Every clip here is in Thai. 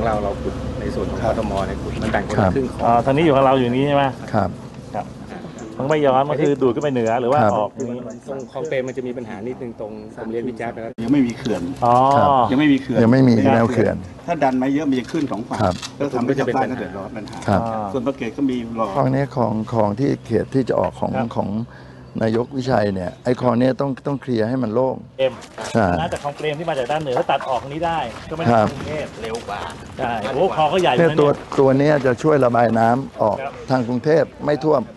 ของเราขุดในส่วนของกทมเนี่ยขุดมันแบ่งคนละครึ่งของทางนี้อยู่ของเราอยู่นี้ใช่ไหมครับมันไม่ย้อนมันคือดูดขึ้นไปเหนือหรือว่าออกตรงนี้ตรงคลองเปรมมันจะมีปัญหานิดนึงตรงผมเรียนวิจัยไปแล้วยังไม่มีเขื่อนยังไม่มีแนวเขื่อนถ้าดันมาเยอะมันจะขึ้น2 ฝั่งแล้วทำให้ชาวบ้านเดือดร้อนปัญหาส่วนประเกตก็มีรอคลองนี้ของที่เขตที่จะออกของนายกวิชัยเนี่ยไอ้คลองนี้ต้องเคลียร์ให้มันโล่งใช่น่าจะคลองเปรมที่มาจากด้านเหนือถ้าตัดออกตรงนี้ได้ก็ไม่ต้องกรุงเทพเร็วกว่าใช่โอ้คลองก็ใหญ่เนี่ยตัวนี้จะช่วยระบายน้ำออกทางกรุงเทพไม่ท่วม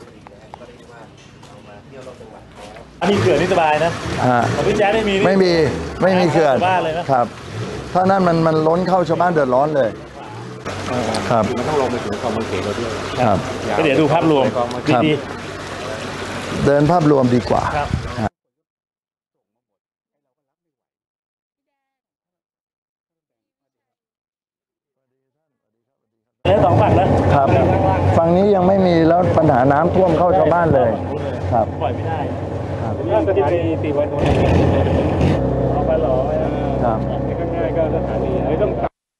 อันนี้เขื่อนนี่สบายนะของพี่แจ๊ดไม่มีไม่มีเขื่อนครับถ้านั้นมันล้นเข้าชาวบ้านเดือดร้อนเลยครับมันต้องลงไปถึงคลองบางเขนเราด้วยครับก็เดี๋ยวดูภาพรวมดีเดินภาพรวมดีกว่าแล้ว2 ฝั่งนะครับฝั่งนี้ยังไม่มีแล้วปัญหาน้ำท่วมเข้าชาวบ้านเลยครับปล่อยไม่ได้ครับสถานีตีวันนู้นเอาไปหล่อครับง่ายๆก็สถานีไม่ต้อง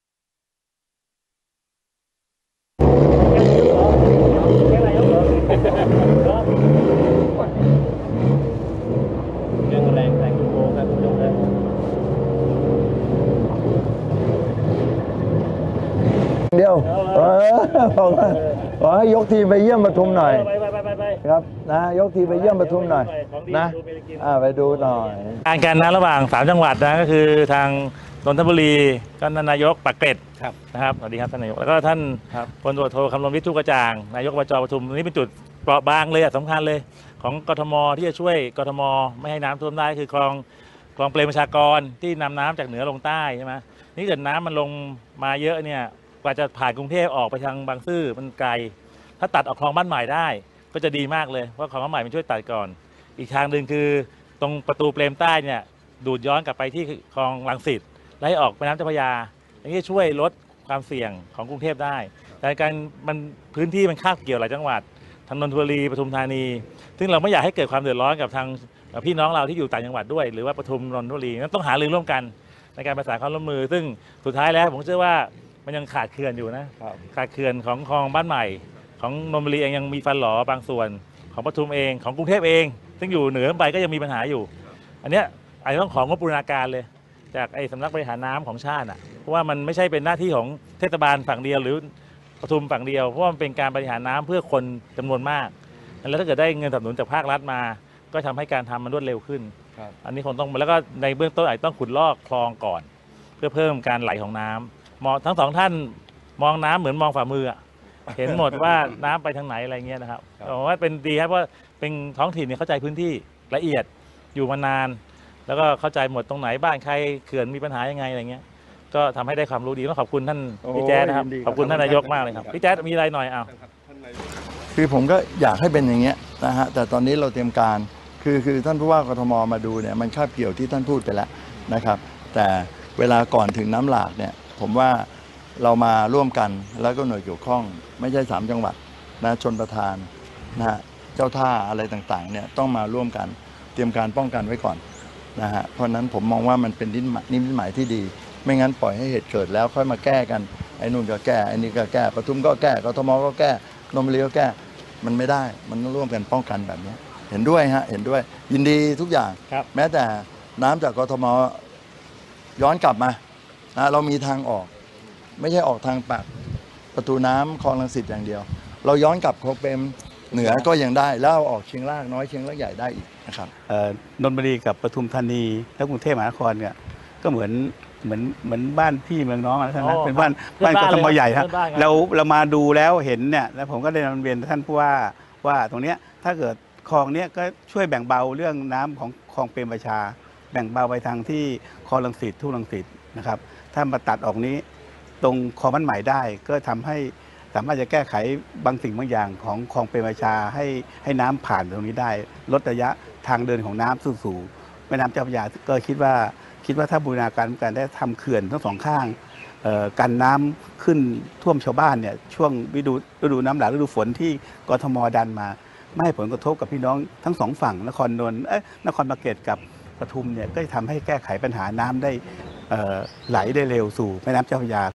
เดียวขอให้ยกทีไปเยี่ยมปทุมหน่อยครับนะยกทีไปเยี่ยมปทุมหน่อยนะไปดูหน่อยการน้ำระหว่าง3 จังหวัดนะก็คือทางนนทบุรีก็นายกปากเกร็ดนะครับสวัสดีครับท่านนายกแล้วก็ท่านพลตำรวจโทคำรณวิทย์ทุกกระจ่างนายกอบจปทุมนี่เป็นจุดเปราะบางเลยสำคัญเลยของกทมที่จะช่วยกทมไม่ให้น้ำท่วมได้คือคลองเปรมประชากรที่นำน้ำจากเหนือลงใต้ใช่ไหมนี่เกิดน้ำมันลงมาเยอะเนี่ยกว่าจะผ่านกรุงเทพออกไปทางบางซื่อมันไกลถ้าตัดออกคลองบ้านใหม่ได้ก็จะดีมากเลยเพราะคลองบ้านใหม่มันช่วยตัดก่อนอีกทางหนึ่งคือตรงประตูเปรมใต้เนี่ยดูดย้อนกลับไปที่คลองรังสิตและให้ออกแม่น้ำเจ้าพระยาอย่างนี้ช่วยลดความเสี่ยงของกรุงเทพได้แต่การมันพื้นที่มันคาบเกี่ยวหลายจังหวัดทางนนทบุรีปทุมธานีซึ่งเราไม่อยากให้เกิดความเดือดร้อนกับทางพี่น้องเราที่อยู่ต่างจังหวัดด้วยหรือว่าปทุมนนทบุรีนั้นต้องหารือร่วมกันในการประสานความร่วมมือซึ่งสุดท้ายแล้วผมเชื่อว่ามันยังขาดเขื่อนอยู่นะขาดเขื่อนของคลองบ้านใหม่ของนนทบุรีเองยังมีฟันหลอบางส่วนของปทุมเองของกรุงเทพเองซึ่งอยู่เหนือไปก็ยังมีปัญหาอยู่อันนี้อาจจะต้องของงบบูรณาการเลยจากไอ้สำนักบริหารน้ำของชาติเพราะว่ามันไม่ใช่เป็นหน้าที่ของเทศบาลฝั่งเดียวหรือปทุมฝั่งเดียวเพราะว่ามันเป็นการบริหารน้ำเพื่อคนจำนวนมากแล้วถ้าเกิดได้เงินสนับสนุนจากภาครัฐมาก็ทำให้การทำมันรวดเร็วขึ้นอันนี้คงต้องแล้วก็ในเบื้องต้นอาจต้องขุดลอกคลองก่อนเพื่อเพิ่มการไหลของน้ำมองทั้ง2 ท่านมองน้ำเหมือนมองฝ่ามือเห็นหมดว่าน้ำไปทางไหนอะไรเงี้ยนะครับผมว่าเป็นดีครับว่าเป็นท้องถิ่นเนี่ยเข้าใจพื้นที่ละเอียดอยู่มานานแล้วก็เข้าใจหมดตรงไหนบ้านใครเขื่อนมีปัญหายังไงอะไรเงี้ยก็ทำให้ได้ความรู้ดีต้องขอบคุณท่านพี่แจ๊ดนะครับขอบคุณท่านนายกมากเลยครับพี่แจ๊ดมีอะไรหน่อยคือผมก็อยากให้เป็นอย่างเงี้ยนะฮะแต่ตอนนี้เราเตรียมการคือท่านผู้ว่ากทมมาดูเนี่ยมันคาบเกี่ยวที่ท่านพูดไปแล้วนะครับแต่เวลาก่อนถึงน้ำหลากเนี่ยผมว่าเรามาร่วมกันแล้วก็หน่วยเกี่ยวข้องไม่ใช่3 จังหวัดนะชนประทานนะฮะเจ้าท่าอะไรต่างๆเนี่ยต้องมาร่วมกันเตรียมการป้องกันไว้ก่อนนะฮะเพราะนั้นผมมองว่ามันเป็นนิมิตหมายที่ดีไม่งั้นปล่อยให้เหตุเกิดแล้วค่อยมาแก้กันไอ้นู่นก็แก้ไอ้นี่ก็แก้ปทุมก็แก้กทมก็แก้นนทบุรีก็แก้มันไม่ได้มันต้องร่วมกันป้องกันแบบนี้เห็นด้วยฮะเห็นด้วยยินดีทุกอย่างแม้แต่น้ำจากกทมย้อนกลับมานะเรามีทางออกไม่ใช่ออกทางปากประตูน้ำคลองรังสิตอย่างเดียวเราย้อนกลับคลองเปรมเหนือก็ยังได้แล้วออกเชียงรากน้อยเชียงรากใหญ่ได้อีกนะครับนนทบุรีกับปทุมธานีและกรุงเทพมหานครเนี่ยก็เหมือนบ้านพี่เมืองน้องนะท่านนะเป็นบ้านกทมใหญ่ครับเรามาดูแล้วเห็นเนี่ยแล้วผมก็ได้นำเรียนท่านผู้ว่าตรงเนี้ยถ้าเกิดคลองเนี้ยก็ช่วยแบ่งเบาเรื่องน้ำของคลองเปรมประชาแบ่งเบาไปทางที่คลองรังสิตทุ่งรังสิตนะครับถ้ามาตัดออกนี้ตรงคลองบ้านใหม่ได้ก็ทำให้สามารถจะแก้ไขบางสิ่งบางอย่างของคลองเปรมประชาให้น้ำผ่านตรงนี้ได้ลดระยะทางเดินของน้ำสู่แม่น้ำเจ้าพระยาก็คิดว่าถ้าบูรณาการได้ทำเขื่อนทั้ง2 ข้างกันน้ำขึ้นท่วมชาวบ้านเนี่ยช่วงฤดูน้ำหลากฤดูฝนที่กทมดันมาไม่ให้ผลกระทบกับพี่น้องทั้ง2 ฝั่งนครปากเกร็ดกับปทุมเนี่ยก็จะทำให้แก้ไขปัญหาน้ำได้ไหลได้เร็วสู่แม่น้ำเจ้าพระยา